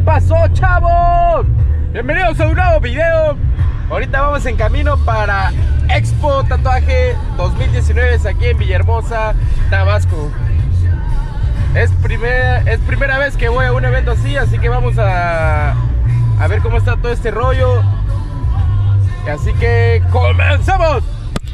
pasó, chavos? Bienvenidos a un nuevo video. Ahorita vamos en camino para Expo Tatuaje 2019 aquí en Villahermosa, Tabasco. Es primera vez que voy a un evento así que vamos a ver cómo está todo este rollo. Así que ¡comenzamos!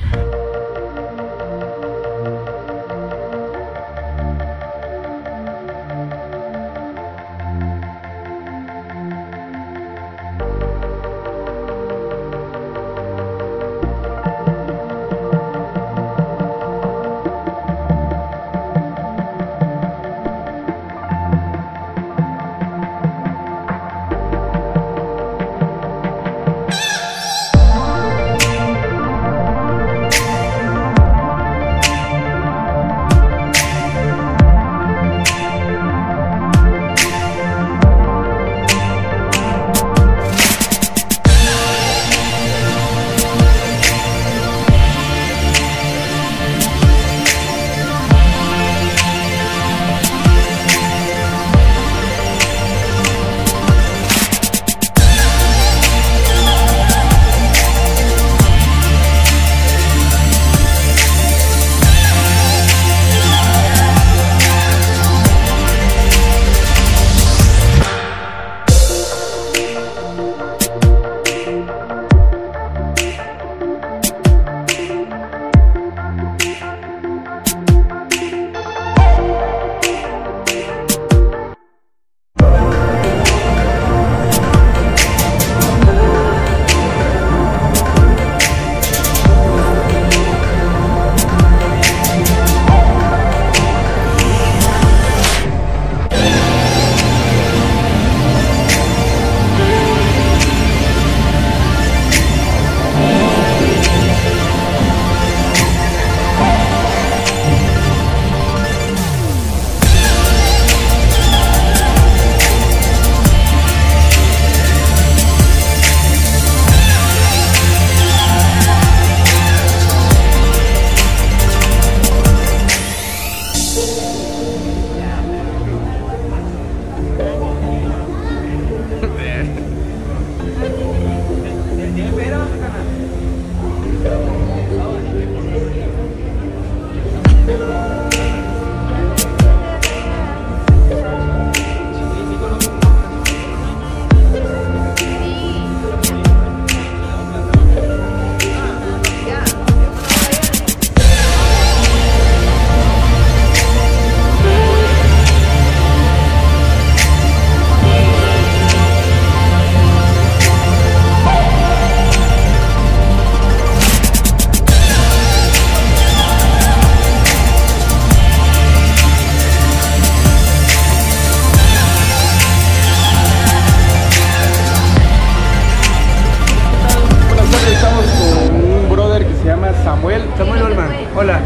Hola.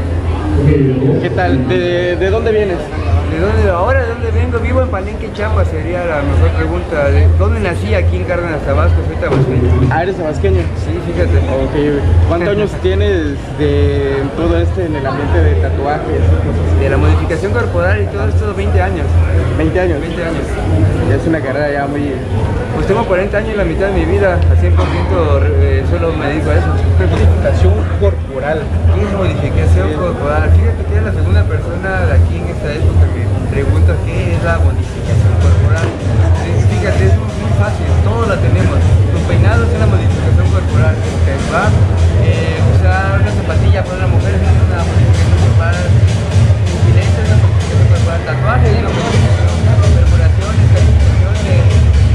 ¿Qué tal? ¿De dónde vienes? ¿De dónde vengo? Vivo en Palenque, Chiapas, sería la mejor pregunta. ¿De dónde nací? Aquí en Cárdenas, Tabasco, soy tabasqueño. Ah, ¿eres tabasqueño? Sí, fíjate. Ok. ¿Cuántos años tienes de todo en el ambiente de tatuajes? De la modificación corporal y todo esto, 20 años. ¿20 años? 20 años. Ya es una carrera ya muy... Pues tengo 40 años y la mitad de mi vida, a 100% solo me dedico a eso. Modificación corporal. ¿Qué es modificación corporal? Fíjate que eres la segunda persona de aquí en esta época que me pregunta qué es la modificación corporal. Fíjate, es muy fácil, todos la tenemos. Tu peinado es una modificación corporal, ¿va? Usar una zapatilla para una mujer es una modificación corporal. Un filete es una modificación corporal. Tatuaje es una modificación corporal. Perforaciones, calcificaciones,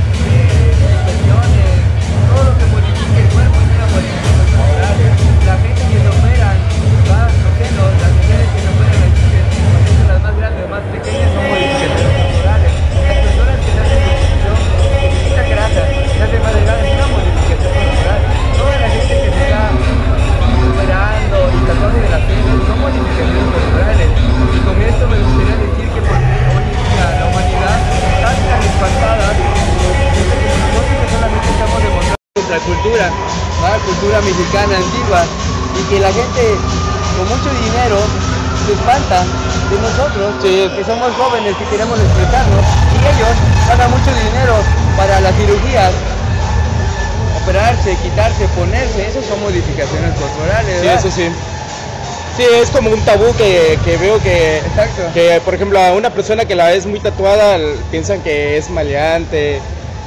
infecciones, todo lo que modifique el cuerpo es una modificación corporal. La gente que se operan, ¿va? Los senos, las mujeres que se operan las más grandes o más pequeñas son modificaciones corporales. Las personas que nacen con poquita grasa, nacen más delgadas, es una modificación corporal. Toda la gente que se está operando y tatuajes de la piel son modificaciones corporales. Y con esto me gustaría decir que porque hoy en día la humanidad está tan espantada que solamente estamos demostrando nuestra cultura, la cultura mexicana antigua, y que la gente con mucho dinero se espanta de nosotros, que somos jóvenes, que queremos expresarnos, y ellos pagan mucho dinero cirugías, operarse, quitarse, ponerse, eso son modificaciones corporales, ¿verdad? Sí, eso sí. Sí, es como un tabú que veo que, Exacto. que, por ejemplo, a una persona que la ves muy tatuada piensan que es maleante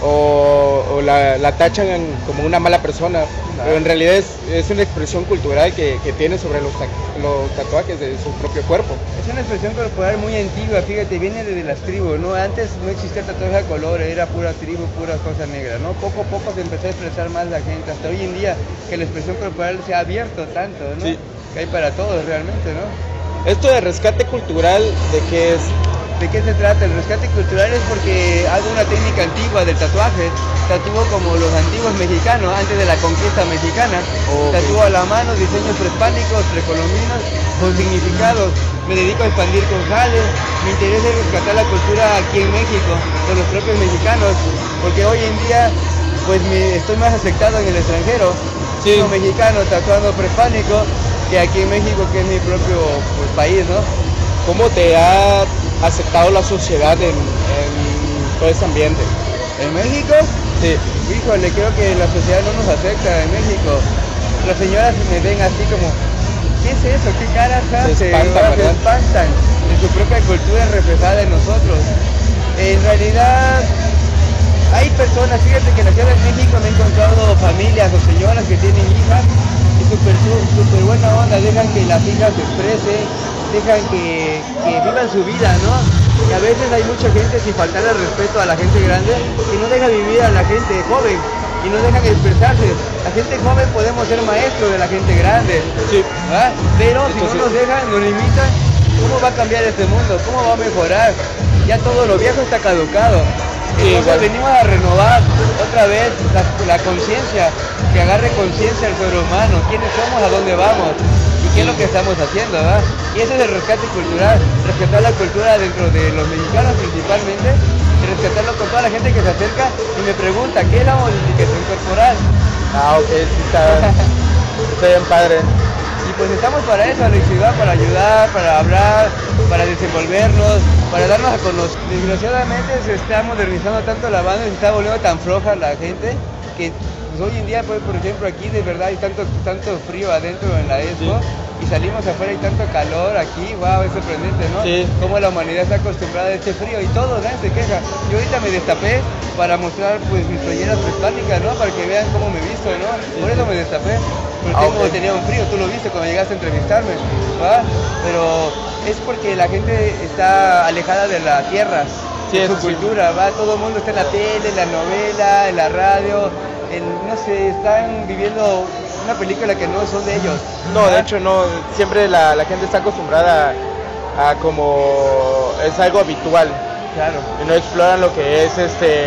o la tachan como una mala persona, pero en realidad es una expresión cultural que tiene sobre los tatuajes de su propio cuerpo. Es una expresión corporal muy antigua, fíjate, viene desde las tribus, ¿no? Antes no existía tatuaje a color, era pura tribu, pura cosa negra, ¿no? Poco a poco se empezó a expresar más la gente, hasta hoy en día que la expresión corporal se ha abierto tanto, ¿no? Sí. Que hay para todos realmente, ¿no? Esto de rescate cultural, ¿de qué es? ¿De qué se trata? El rescate cultural es porque hago una técnica antigua del tatuaje, tatúo como los antiguos mexicanos, antes de la conquista mexicana, tatúo a la mano diseños prehispánicos, precolombinos, con significados, me dedico a expandir con jales, me interesa rescatar la cultura aquí en México, de los propios mexicanos, porque hoy en día pues estoy más aceptado en el extranjero, como mexicano tatuando prehispánico, que aquí en México, que es mi propio pues, país, ¿no? ¿Cómo te ha aceptado la sociedad en todo este ambiente? ¿En México? Sí. Híjole, creo que la sociedad no nos acepta en México. Las señoras me ven así como, ¿qué es eso? ¿Qué caras hace? Se espantan de su propia cultura reflejada en nosotros. En realidad, hay personas, fíjate que en la Ciudad de México me he encontrado familias o señoras que tienen hijas y súper buena onda, dejan que las hijas se expresen, dejan que vivan su vida, ¿no? Y a veces hay mucha gente, sin faltar el respeto a la gente grande, que no deja vivir a la gente joven y no dejan expresarse. La gente joven podemos ser maestros de la gente grande, Sí. ¿verdad? Pero si no nos dejan, nos limitan, ¿cómo va a cambiar este mundo? ¿Cómo va a mejorar? Ya todo lo viejo está caducado. Entonces venimos a renovar otra vez la conciencia, que agarre conciencia el ser humano, quiénes somos, a dónde vamos y qué es lo que estamos haciendo, ¿verdad? Y ese es el rescate cultural, rescatar la cultura dentro de los mexicanos principalmente, y rescatarlo con toda la gente que se acerca y me pregunta, ¿qué es la modificación corporal? Ah, ok, sí está bien padre. Y pues estamos para eso, Alexis, ¿va? Para ayudar, para hablar, para desenvolvernos, para darnos a conocer. Desgraciadamente se está modernizando tanto la banda, se está volviendo tan floja la gente, que pues, hoy en día, pues, por ejemplo, aquí de verdad hay tanto frío adentro en la expo, y salimos afuera y tanto calor aquí, wow, es sorprendente, ¿no? Sí. Cómo la humanidad está acostumbrada a este frío y todos, ¿eh? Se queja. Yo ahorita me destapé para mostrar pues mis playeras prehispánicas, ¿no? Para que vean cómo me visto, ¿no? Por eso me destapé. Porque tenía un frío, tú lo viste cuando llegaste a entrevistarme, ¿va? Pero es porque la gente está alejada de la tierra, de su cultura, ¿va? Todo el mundo está en la tele, en la novela, en la radio, no sé, están viviendo una película que no son de ellos. No, de hecho no, siempre la gente está acostumbrada a como es algo habitual. Claro. Y no exploran lo que es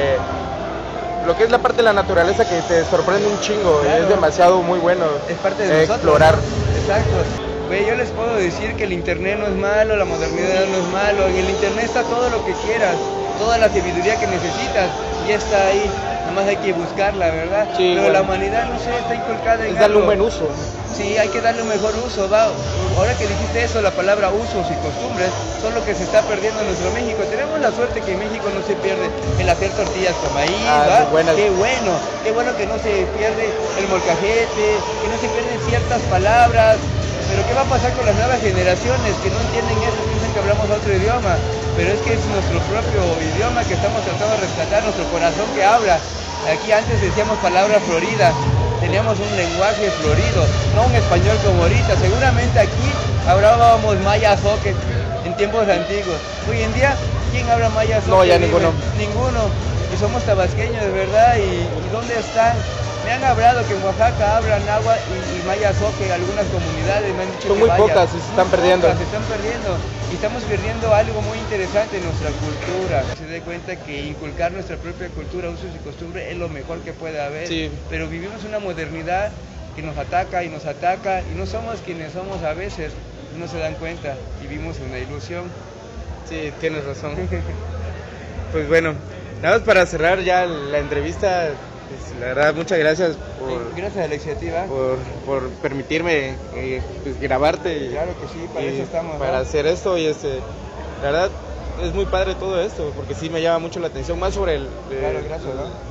lo que es la parte de la naturaleza que te sorprende un chingo, claro. Es demasiado muy bueno. Es parte de nosotros, explorar. ¿no? Exacto. Güey, yo les puedo decir que el internet no es malo, la modernidad no es malo. En el internet está todo lo que quieras, toda la sabiduría que necesitas, ya está ahí. Nada más hay que buscarla, ¿verdad? Sí, pero la humanidad, no sé, está inculcada en es darle un buen uso. Sí, hay que darle un mejor uso, va. Ahora que dijiste eso, la palabra usos y costumbres son lo que se está perdiendo en nuestro México. Tenemos la suerte que en México no se pierde el hacer tortillas con maíz, ¿va? Qué bueno que no se pierde el molcajete, que no se pierden ciertas palabras. Pero ¿qué va a pasar con las nuevas generaciones que no entienden eso, piensan que hablamos otro idioma? Pero es que es nuestro propio idioma que estamos tratando de rescatar, nuestro corazón que habla. Aquí antes decíamos palabra florida, teníamos un lenguaje florido, no un español como ahorita. Seguramente aquí hablábamos maya zoque en tiempos antiguos. Hoy en día, ¿quién habla maya zoque? No, ya ninguno. Ninguno. Y somos tabasqueños, de verdad. ¿Y dónde están? Me han hablado que en Oaxaca hablan náhuatl y maya zoque, algunas comunidades me han dicho son que muy pocas, se están perdiendo. Se están perdiendo. Y estamos perdiendo algo muy interesante en nuestra cultura. Se da cuenta que inculcar nuestra propia cultura, usos y costumbres es lo mejor que puede haber. Sí. Pero vivimos una modernidad que nos ataca y no somos quienes somos a veces, no se dan cuenta, vivimos una ilusión. Sí, tienes razón. Pues bueno, nada más para cerrar ya la entrevista. Pues, la verdad, muchas gracias gracias a la iniciativa por permitirme pues, grabarte. Claro que sí, para eso estamos. Para hacer esto y la verdad es muy padre todo esto, porque sí me llama mucho la atención, más sobre Claro, gracias, ¿no?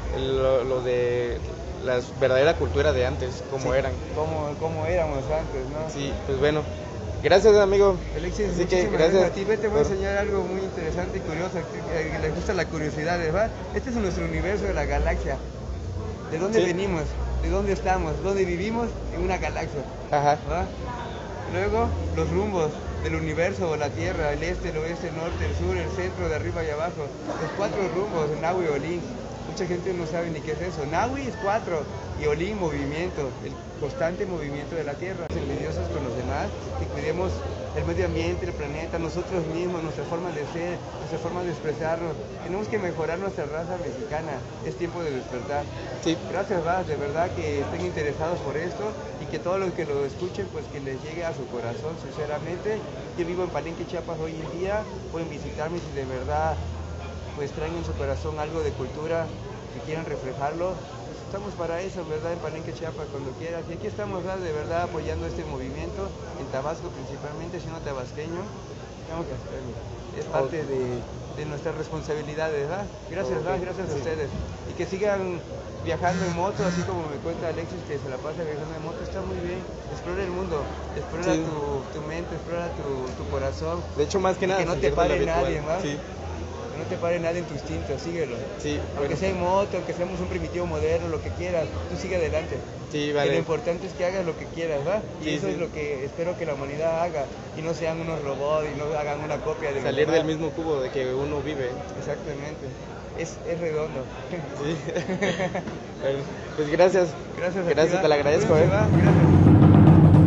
lo de la verdadera cultura de antes, cómo Sí, eran. cómo éramos antes, ¿no? Sí, pues bueno, gracias amigo. Alexis, Así que muchísimas gracias gracias a ti. Te voy a por- enseñar algo muy interesante y curioso, que les gusta la curiosidad, ¿verdad? Este es nuestro universo de la galaxia. ¿De dónde Sí. venimos? ¿De dónde estamos? ¿Dónde vivimos? En una galaxia, Ajá. ¿verdad? Luego, los rumbos del universo o la Tierra, el este, el oeste, el norte, el sur, el centro, de arriba y abajo. Los 4 rumbos, Nahui, Olin. Mucha gente no sabe ni qué es eso. Nahui es 4 y Olin, movimiento, el constante movimiento de la Tierra. Envidiosos con los demás, que cuidemos el medio ambiente, el planeta, nosotros mismos, nuestra forma de ser, nuestra forma de expresarnos. Tenemos que mejorar nuestra raza mexicana. Es tiempo de despertar. Sí. Gracias, Vaz, de verdad que estén interesados por esto y que todos los que lo escuchen, pues que les llegue a su corazón, sinceramente. Yo vivo en Palenque, Chiapas hoy en día, pueden visitarme si de verdad pues traen en su corazón algo de cultura, que quieran reflejarlo. Pues, estamos para eso, ¿verdad? En Palenque, Chiapas, cuando quieras. Y aquí estamos, ¿verdad? De verdad apoyando este movimiento, en Tabasco principalmente, siendo tabasqueño. Tengo que hacerlo. Es parte de nuestras responsabilidades, ¿verdad? Gracias, ¿verdad? Gracias a ustedes. Y que sigan viajando en moto, así como me cuenta Alexis, que se la pasa viajando en moto, está muy bien. Explora el mundo, explora Sí. tu mente, explora tu corazón. De hecho, más que Y nada, que no te salir de lo pare habitual. nadie, ¿verdad? Sí, Que no te pare nadie en tu instinto, síguelo. sí, Aunque bueno. sea en moto, aunque seamos un primitivo moderno, lo que quieras, tú sigue adelante. Sí, Que lo vale. importante es que hagas lo que quieras, ¿verdad? Y Sí, eso sí. es lo que espero que la humanidad haga. Y no sean unos robots y no hagan una copia de los Salir del demás. mismo cubo de que uno vive. Exactamente. Es redondo. Sí. Bueno, pues gracias. Gracias a ti, Gracias, ¿va? te lo agradezco, Cuídense, ¿eh? ¿va? Gracias.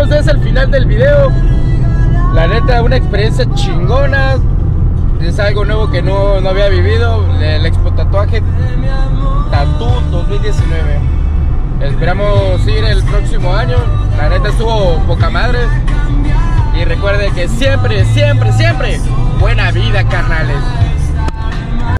pues es el final del video. La neta, una experiencia chingona. Es algo nuevo que no había vivido. El Expo Tatuaje Tatú 2019. Esperamos ir el próximo año. La neta estuvo poca madre. Y recuerden que siempre, siempre, siempre buena vida, carnales.